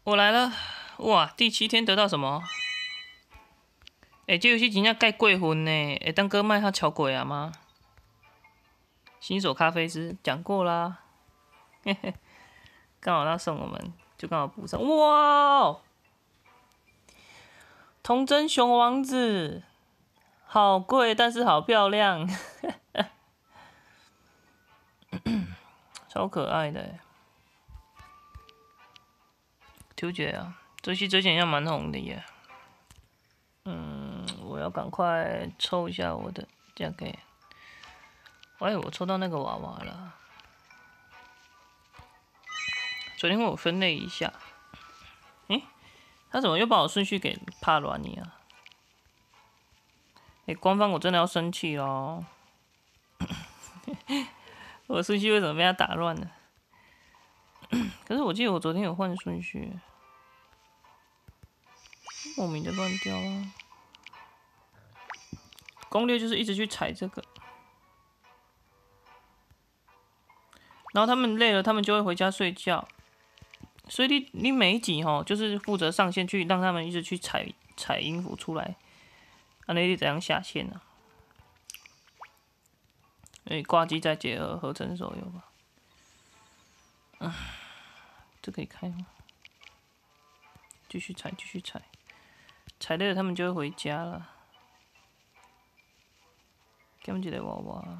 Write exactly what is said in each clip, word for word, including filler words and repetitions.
我来了，哇！第七天得到什么？哎、欸，这游戏真正盖贵分呢，会当哥卖它超贵啊吗？新手咖啡师讲过啦，嘿嘿，刚好他送我们，就刚好补上。哇！童真熊王子，好贵，但是好漂亮，超可爱的。Q 姐啊，这戏之前也蛮红的耶。嗯，我要赶快抽一下我的价格。哎，我抽到那个娃娃了。昨天我分类一下，诶、欸，他怎么又把我顺序给怕乱你啊？哎、欸，官方我真的要生气咯！我的顺序为什么被他打乱了？可是我记得我昨天有换顺序，莫名的乱掉啊！攻略就是一直去踩这个，然后他们累了，他们就会回家睡觉。所以你你每一集吼，就是负责上线去让他们一直去踩踩音符出来，啊，那你怎样下线呢、啊？所以挂机再结合合成手游吧。嗯，这可以开吗？继续踩，继续踩，踩累了他们就会回家了。给他们一个娃娃，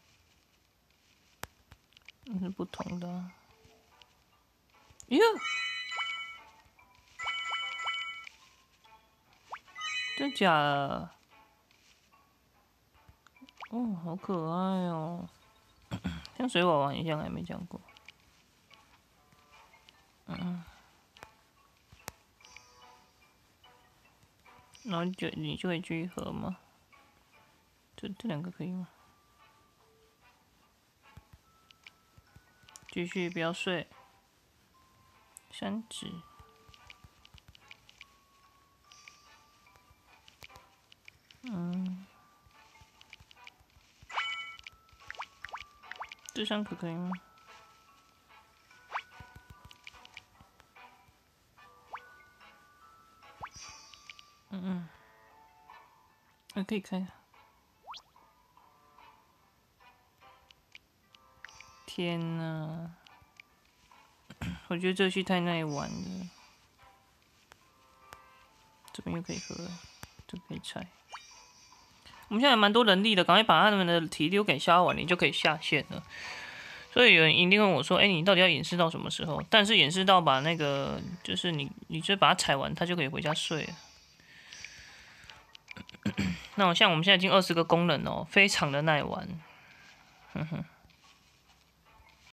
那是不同的、啊。哟，真假的？哦，好可爱哦！像水娃娃一样，还没讲过。嗯，然后就你就可以聚合吗？这这两个可以吗？继续，不要睡。三指。嗯。这三颗可以吗？嗯嗯。啊，可以开。天哪！我觉得这游戏太耐玩了。这边又可以喝，这可以拆。我们现在蛮多人力的，赶快把他们的体力都给消完，你就可以下线了。所以有人一定问我说：“哎、欸，你到底要演示到什么时候？”但是演示到把那个，就是你，你就把它踩完，它就可以回家睡了。那我像我们现在已经二十个功能哦，非常的耐玩。哼哼。